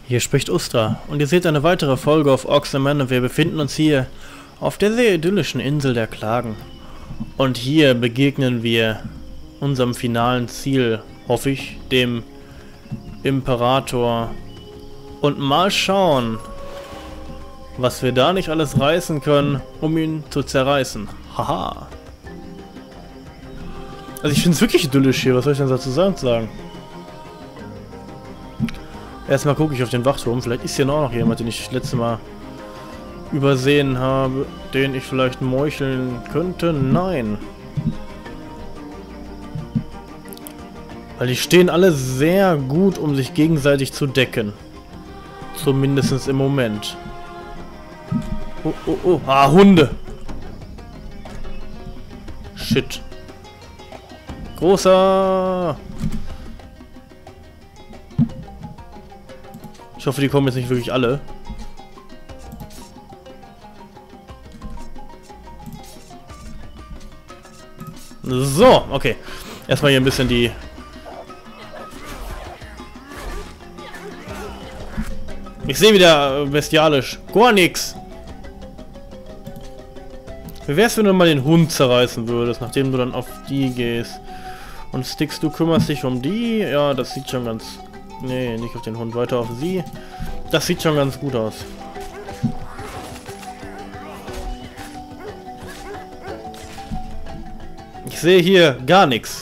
Hier spricht Ustra und ihr seht eine weitere Folge auf Orcs and Men und wir befinden uns hier auf der sehr idyllischen Insel der Klagen. Und hier begegnen wir unserem finalen Ziel, hoffe ich, dem Imperator. Und mal schauen, was wir da nicht alles reißen können, um ihn zu zerreißen. Haha. Also ich finde es wirklich idyllisch hier, was soll ich denn dazu sagen? Erstmal gucke ich auf den Wachturm, vielleicht ist hier noch jemand, den ich letztes Mal übersehen habe, den ich vielleicht meucheln könnte. Nein. Weil die stehen alle sehr gut, um sich gegenseitig zu decken. Zumindest im Moment. Oh, oh, oh. Ah, Hunde! Shit. Großer! Ich hoffe, die kommen jetzt nicht wirklich alle. So, okay. Erstmal hier ein bisschen die... Ich sehe wieder bestialisch. Gar nix. Wie wär's, wenn du mal den Hund zerreißen würdest, nachdem du dann auf die gehst? Und Sticks, du kümmerst dich um die? Ja, das sieht schon ganz... Nee, nicht auf den Hund, weiter auf sie. Das sieht schon ganz gut aus. Ich sehe hier gar nichts.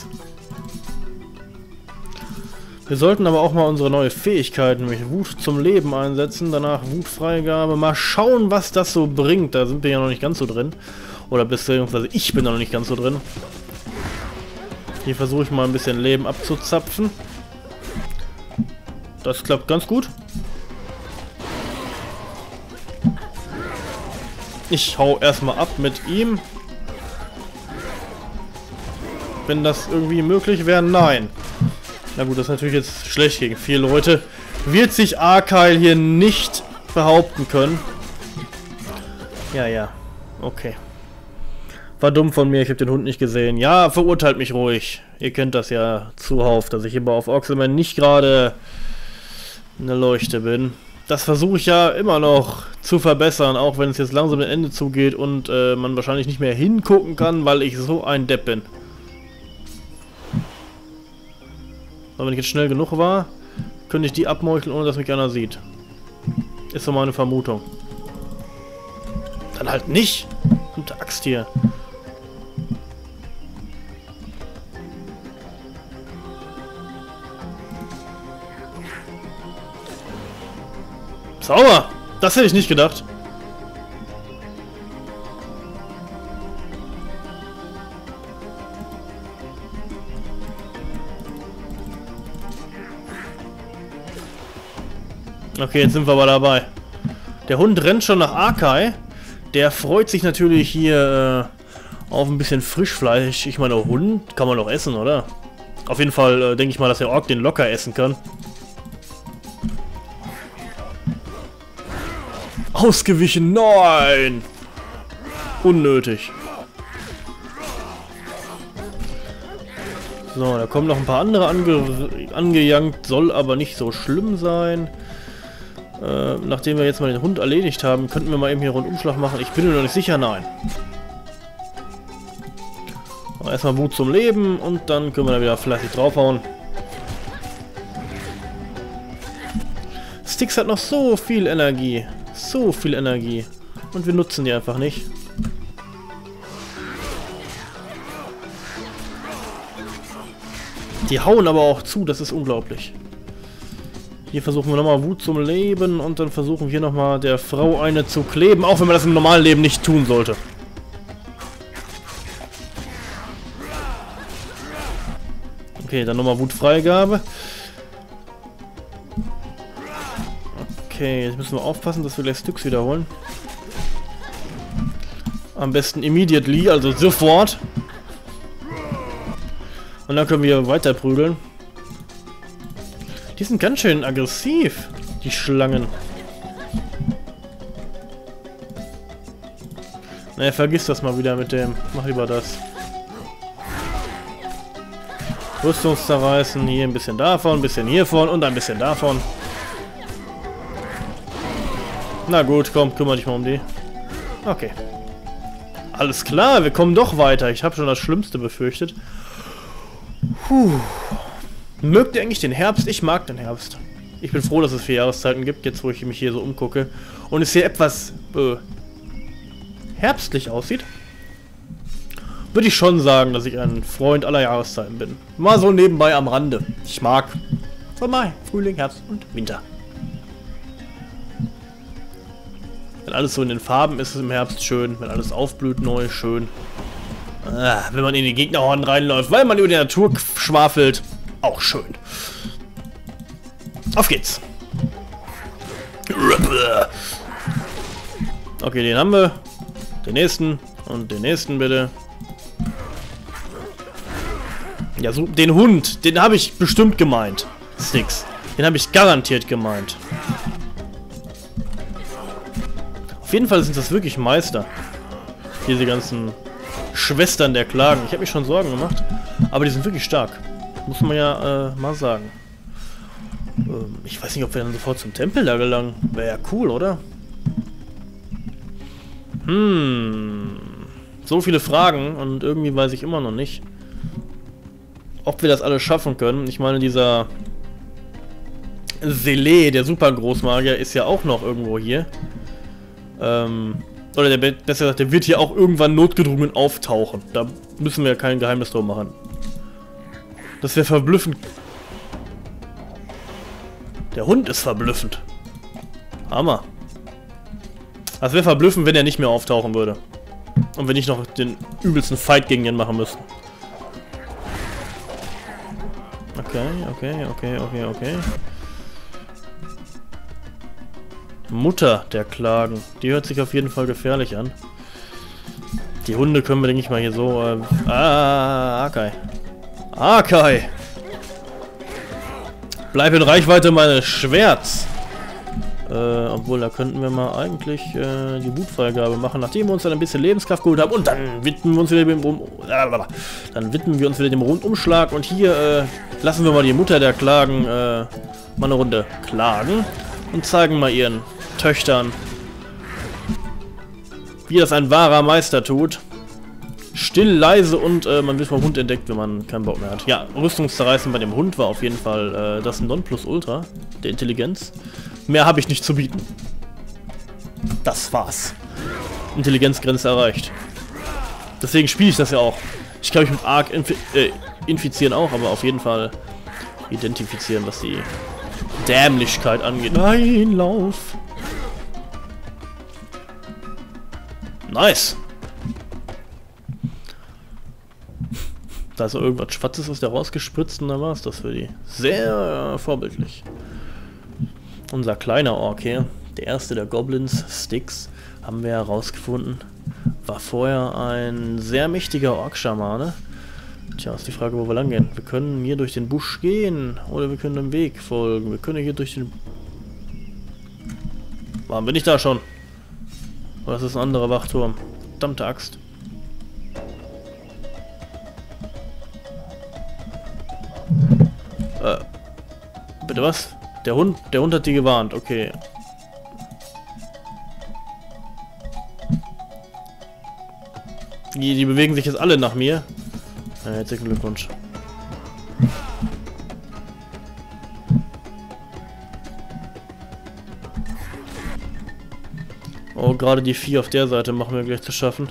Wir sollten aber auch mal unsere neue Fähigkeit, nämlich Wut zum Leben einsetzen, danach Wutfreigabe. Mal schauen, was das so bringt. Da sind wir ja noch nicht ganz so drin. Oder beziehungsweise ich bin da noch nicht ganz so drin. Hier versuche ich mal ein bisschen Leben abzuzapfen. Das klappt ganz gut. Ich hau erstmal ab mit ihm. Wenn das irgendwie möglich wäre, nein. Na gut, das ist natürlich jetzt schlecht gegen 4 Leute. Wird sich Arkeil hier nicht behaupten können. Ja, ja. Okay. War dumm von mir, ich habe den Hund nicht gesehen. Ja, verurteilt mich ruhig. Ihr kennt das ja zuhauf, dass ich immer auf Orcs and Men nicht gerade eine Leuchte bin. Das versuche ich ja immer noch zu verbessern, auch wenn es jetzt langsam dem Ende zugeht und man wahrscheinlich nicht mehr hingucken kann, weil ich so ein Depp bin. Aber wenn ich jetzt schnell genug war, könnte ich die abmeucheln, ohne dass mich einer sieht. Ist so meine Vermutung. Dann halt nicht! Und Axt hier. Sauber! Das hätte ich nicht gedacht. Okay, jetzt sind wir aber dabei. Der Hund rennt schon nach Arkeil. Der freut sich natürlich hier auf ein bisschen Frischfleisch. Ich meine, Hund kann man doch essen, oder? Auf jeden Fall denke ich mal, dass der Ork den locker essen kann. Ausgewichen, nein! Unnötig. So, da kommen noch ein paar andere angejankt, soll aber nicht so schlimm sein. Nachdem wir jetzt mal den Hund erledigt haben, könnten wir mal eben hier einen Rundumschlag machen. Ich bin mir noch nicht sicher, nein. Aber erstmal Wut zum Leben und dann können wir da wieder fleißig draufhauen. Sticks hat noch so viel Energie. So viel Energie. Und wir nutzen die einfach nicht. Die hauen aber auch zu, das ist unglaublich. Hier versuchen wir nochmal Wut zum Leben und dann versuchen wir nochmal der Frau eine zu kleben, auch wenn man das im normalen Leben nicht tun sollte. Okay, dann nochmal Wutfreigabe. Okay, jetzt müssen wir aufpassen, dass wir gleich Sticks wiederholen. Am besten immediately, also sofort. Und dann können wir weiter prügeln. Die sind ganz schön aggressiv, die Schlangen. Naja, vergiss das mal wieder mit dem. Mach lieber das. Rüstungszerreißen, hier ein bisschen davon, ein bisschen hiervon und ein bisschen davon. Na gut, komm, kümmere dich mal um die. Okay. Alles klar, wir kommen doch weiter. Ich habe schon das Schlimmste befürchtet. Puh. Mögt ihr eigentlich den Herbst? Ich mag den Herbst. Ich bin froh, dass es 4 Jahreszeiten gibt, jetzt wo ich mich hier so umgucke. Und es hier etwas herbstlich aussieht. Würde ich schon sagen, dass ich ein Freund aller Jahreszeiten bin. Mal so nebenbei am Rande. Ich mag von Mai, Frühling, Herbst und Winter. Wenn alles so in den Farben ist, ist es im Herbst schön. Wenn alles aufblüht, neu, schön. Wenn man in die Gegnerhorden reinläuft, weil man über die Natur schwafelt, auch schön. Auf geht's. Okay, den haben wir. Den nächsten. Und den nächsten bitte. Ja, so, den Hund, den habe ich bestimmt gemeint. Sticks. Den habe ich garantiert gemeint. Auf jeden Fall sind das wirklich Meister. Diese ganzen Schwestern der Klagen. Ich habe mich schon Sorgen gemacht. Aber die sind wirklich stark. Muss man ja mal sagen. Ich weiß nicht, ob wir dann sofort zum Tempel da gelangen. Wäre ja cool, oder? So viele Fragen und irgendwie weiß ich immer noch nicht, ob wir das alles schaffen können. Ich meine, dieser Seele, der super Großmagier, ist ja auch noch irgendwo hier. Oder besser gesagt, der wird hier auch irgendwann notgedrungen auftauchen. Da müssen wir ja kein Geheimnis drum machen. Das wäre verblüffend. Der Hund ist verblüffend. Hammer. Das wäre verblüffend, wenn er nicht mehr auftauchen würde. Und wir nicht noch den übelsten Fight gegen ihn machen müssten. Okay. Mutter der Klagen. Die hört sich auf jeden Fall gefährlich an. Die Hunde können wir, denke ich mal, hier so... Akai. Akai! Bleib in Reichweite meines Schwerts! Obwohl, da könnten wir mal eigentlich die Wutfreigabe machen, nachdem wir uns dann ein bisschen Lebenskraft geholt haben. Und dann widmen wir uns wieder dem Rundumschlag. Und hier lassen wir mal die Mutter der Klagen mal eine Runde klagen. Und zeigen mal ihren Töchtern, wie das ein wahrer Meister tut. Still, leise und man wird vom Hund entdeckt, wenn man keinen Bock mehr hat. Ja, Rüstungszerreißen bei dem Hund war auf jeden Fall das Nonplusultra der Intelligenz. Mehr habe ich nicht zu bieten. Das war's. Intelligenzgrenze erreicht. Deswegen spiele ich das ja auch. Ich kann mich mit Arc infizieren auch, aber auf jeden Fall identifizieren, was die Dämlichkeit angeht. Nein, lauf! Nice! Da ist so irgendwas Schwarzes aus der rausgespritzt und dann war es das für die. Sehr vorbildlich. Unser kleiner Ork hier, der erste der Goblins, Styx, haben wir herausgefunden, war vorher ein sehr mächtiger Ork-Schamane. Tja, ist die Frage, wo wir lang gehen. Wir können hier durch den Busch gehen oder wir können dem Weg folgen. Wir können hier durch den... Waren wir nicht da schon? Oder ist das ein anderer Wachturm? Verdammte Axt. Bitte was? Der Hund hat die gewarnt, okay. Die bewegen sich jetzt alle nach mir. Ja, herzlichen Glückwunsch. Oh, gerade die 4 auf der Seite machen wir gleich zu schaffen.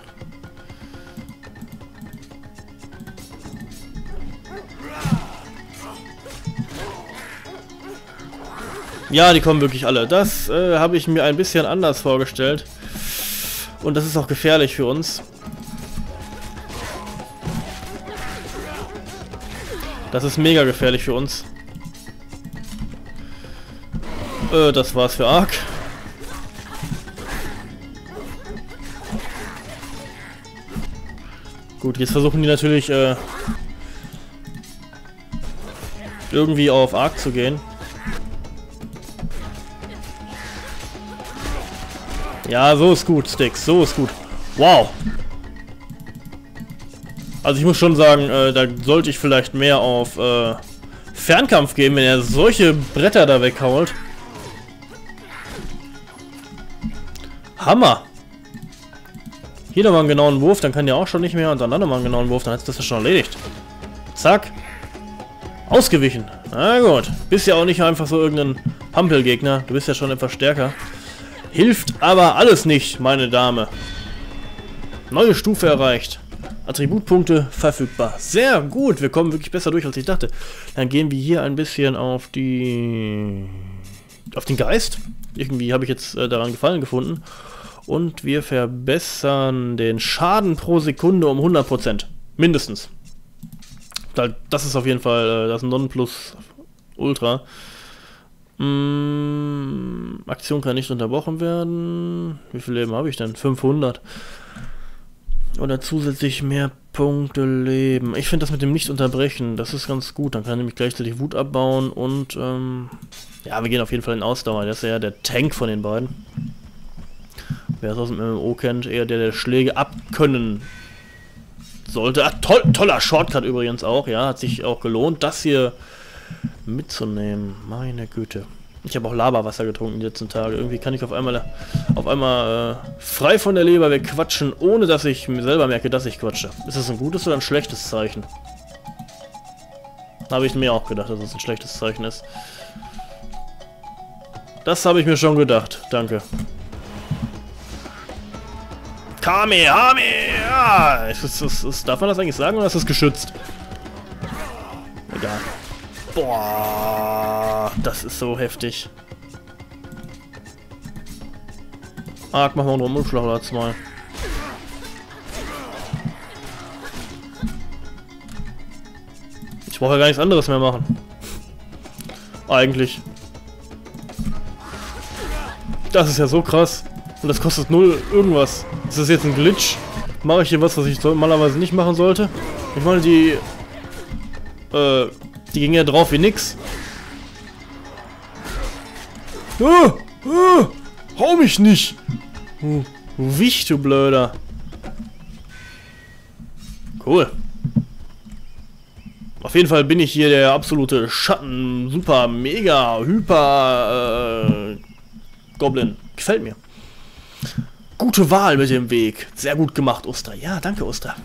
Ja, die kommen wirklich alle. Das habe ich mir ein bisschen anders vorgestellt. Und das ist auch gefährlich für uns. Das ist mega gefährlich für uns. Das war's für Ark. Gut, jetzt versuchen die natürlich irgendwie auf Ark zu gehen. Ja, so ist gut, Styx, so ist gut. Wow. Also ich muss schon sagen, da sollte ich vielleicht mehr auf Fernkampf gehen, wenn er solche Bretter da weghaut. Hammer! Hier nochmal einen genauen Wurf, dann kann der auch schon nicht mehr. Und dann nochmal einen genauen Wurf, dann hat das schon erledigt. Zack. Ausgewichen. Na gut. Bist ja auch nicht einfach so irgendein Hampelgegner. Du bist ja schon etwas stärker. Hilft aber alles nicht, meine Dame. Neue Stufe erreicht. Attributpunkte verfügbar. Sehr gut. Wir kommen wirklich besser durch, als ich dachte. Dann gehen wir hier ein bisschen auf den Geist. Irgendwie habe ich jetzt daran Gefallen gefunden. Und wir verbessern den Schaden pro Sekunde um 100%. Mindestens. Das ist auf jeden Fall das Nonplusultra. Aktion kann nicht unterbrochen werden. Wie viel Leben habe ich denn? 500. Oder zusätzlich mehr Punkte Leben. Ich finde das mit dem Nicht-Unterbrechen, das ist ganz gut. Dann kann er nämlich gleichzeitig Wut abbauen und ja, wir gehen auf jeden Fall in Ausdauer. Der ist ja der Tank von den beiden. Wer es aus dem MMO kennt, eher der Schläge abkönnen sollte. Ach, toller Shortcut übrigens auch, ja, hat sich auch gelohnt, das hier mitzunehmen. Meine Güte. Ich habe auch Lavawasser getrunken die letzten Tage. Irgendwie kann ich auf einmal frei von der Leber wegquatschen, ohne dass ich mir selber merke, dass ich quatsche. Ist das ein gutes oder ein schlechtes Zeichen? Habe ich mir auch gedacht, dass es ein schlechtes Zeichen ist. Das habe ich mir schon gedacht. Danke. Kamehameha! Darf man das eigentlich sagen oder ist das geschützt? Egal. Boah, das ist so heftig. Arg, machen wir einen Umschlag mal. Ich brauche ja gar nichts anderes mehr machen. Eigentlich. Das ist ja so krass. Und das kostet 0 irgendwas. Ist das jetzt ein Glitch? Mache ich hier was ich normalerweise nicht machen sollte? Ich meine, die ging ja drauf wie nix. Hau mich nicht! Wicht, du Blöder. Cool. Auf jeden Fall bin ich hier der absolute Schatten, super, mega, hyper Goblin. Gefällt mir. Gute Wahl mit dem Weg. Sehr gut gemacht, Uster. Ja, danke, Uster.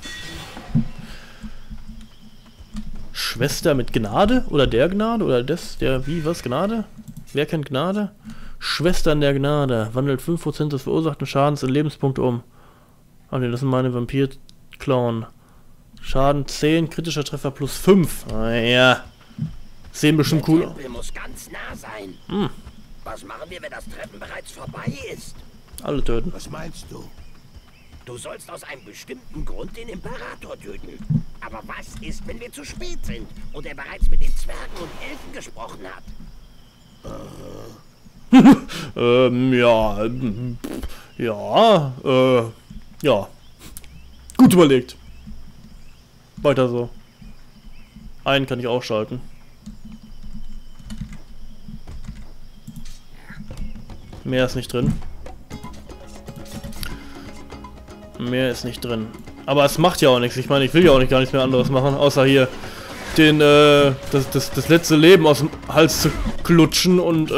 Schwester mit Gnade? Oder der Gnade? Oder was? Gnade? Wer kennt Gnade? Schwestern der Gnade. Wandelt 5% des verursachten Schadens in Lebenspunkte um. Ah ne, das sind meine Vampir-Clown. Schaden 10, kritischer Treffer plus 5. Ah ja. Sehen bestimmt cool aus. Muss ganz nah sein. Was machen wir, wenn das Treffen bereits vorbei ist? Alle töten. Was meinst du? Du sollst aus einem bestimmten Grund den Imperator töten. Aber was ist, wenn wir zu spät sind und er bereits mit den Zwergen und Elfen gesprochen hat? Ja. Gut überlegt. Weiter so. Einen kann ich ausschalten. Mehr ist nicht drin. Mehr ist nicht drin. Aber es macht ja auch nichts. Ich meine, ich will ja auch nicht gar nichts mehr anderes machen, außer hier das letzte Leben aus dem Hals zu klutschen und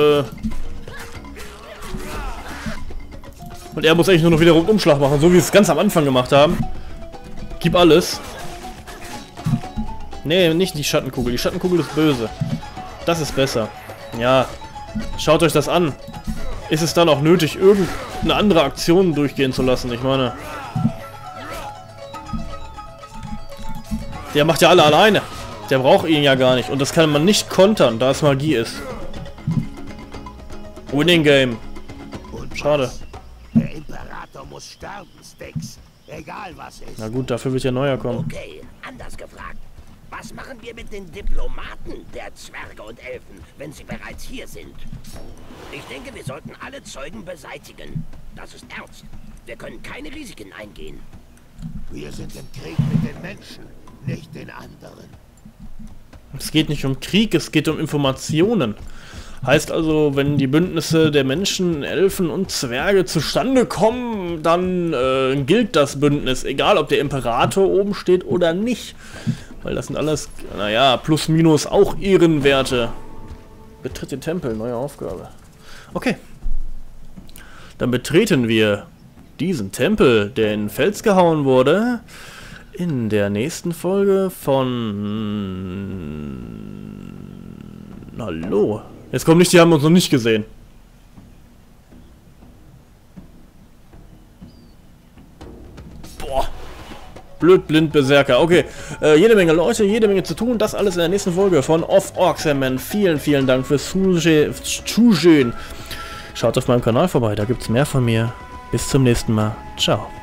er muss eigentlich nur noch wieder Rundumschlag machen, so wie wir es ganz am Anfang gemacht haben. Gib alles. Nee, nicht die Schattenkugel. Die Schattenkugel ist böse. Das ist besser. Ja. Schaut euch das an. Ist es dann auch nötig, irgendeine andere Aktion durchgehen zu lassen? Ich meine... Der macht ja alle alleine. Der braucht ihn ja gar nicht. Und das kann man nicht kontern, da es Magie ist. Winning Game. Schade. Der Imperator muss sterben, Styx. Egal was ist. Na gut, dafür wird ja neuer kommen. Okay, anders gefragt. Was machen wir mit den Diplomaten der Zwerge und Elfen, wenn sie bereits hier sind? Ich denke, wir sollten alle Zeugen beseitigen. Das ist ernst. Wir können keine Risiken eingehen. Wir sind im Krieg mit den Menschen, nicht den anderen. Es geht nicht um Krieg, es geht um Informationen. Heißt also, wenn die Bündnisse der Menschen, Elfen und Zwerge zustande kommen, dann gilt das Bündnis, egal ob der Imperator oben steht oder nicht. Weil das sind alles, naja, plus minus auch Ehrenwerte. Betritt den Tempel, neue Aufgabe. Okay. Dann betreten wir diesen Tempel, der in den Fels gehauen wurde, in der nächsten Folge von... Hallo? Jetzt kommt nicht, die haben uns noch nicht gesehen. Boah. Blöd, blind, Berserker. Okay, jede Menge Leute, jede Menge zu tun. Das alles in der nächsten Folge von Of Orcs and Men. Vielen, vielen Dank fürs Zusehen. Schaut auf meinem Kanal vorbei, da gibt es mehr von mir. Bis zum nächsten Mal. Ciao.